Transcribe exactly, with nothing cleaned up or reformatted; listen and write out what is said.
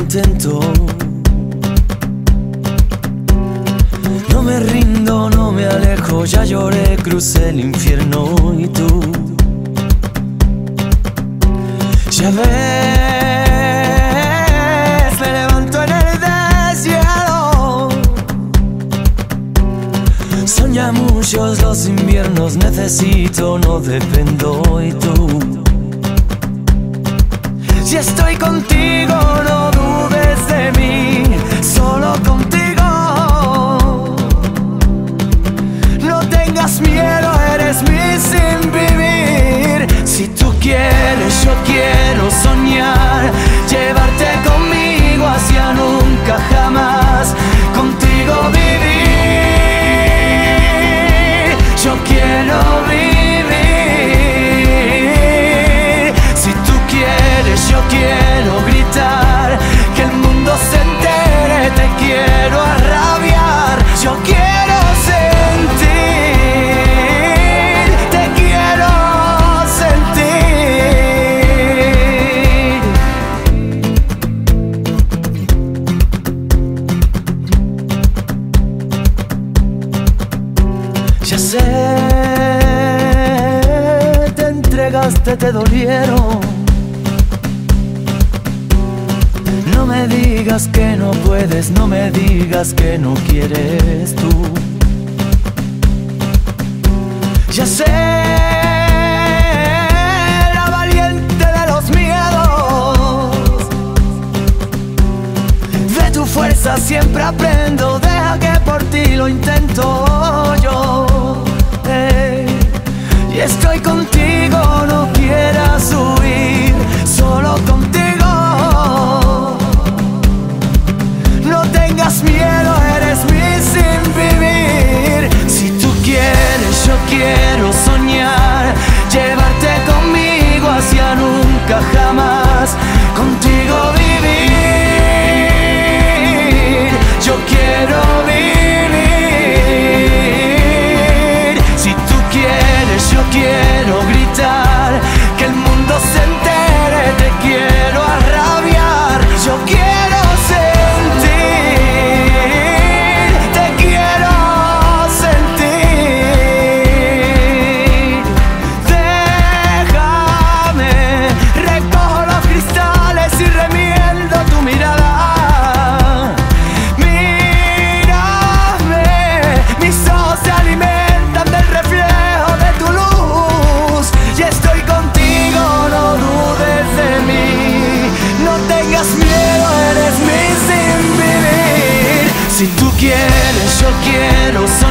intento. No me rindo, no me alejo, ya lloré, crucé el infierno y tú ya ves, me levanto en el deshielo. Son ya muchos los inviernos, necesito, no dependo y tú. Si estoy contigo, no dudes de mí, solo contigo. No tengas miedo, eres mi sin vivir. Si tú quieres, yo quiero soñar, llevarte conmigo hacia nunca jamás, contigo vivir. Yo quiero vivir. Si tú quieres, yo quiero gritar, que el mundo se entere, te quiero arrabiar. Yo quiero sentir, te quiero sentir. Ya sé, te entregaste, te dolieron. No me digas que no puedes, no me digas que no quieres tú. Ya sé, la valiente de los miedos. De tu fuerza siempre aprendo, deja que por ti lo intento yo. Hey. Y estoy contigo, no quieras huir, solo contigo. No tengas miedo, eres mi sin vivir. Si tú quieres, yo quiero soñar, llevarte conmigo hacia nunca jamás, contigo vivir. Yo quiero vivir. Si tú quieres, yo quiero gritar, que el mundo se entere, te quiero arrabiar. Yo quiero sentir, te quiero sentir. Déjame, recojo los cristales y remiendo tu mirada. Mírame, mis ojos se alimentan del reflejo de tu luz. Y estoy contigo, no dudes de mí. No tengas miedo, eres mi sin vivir. Si tú quieres, yo quiero soñar,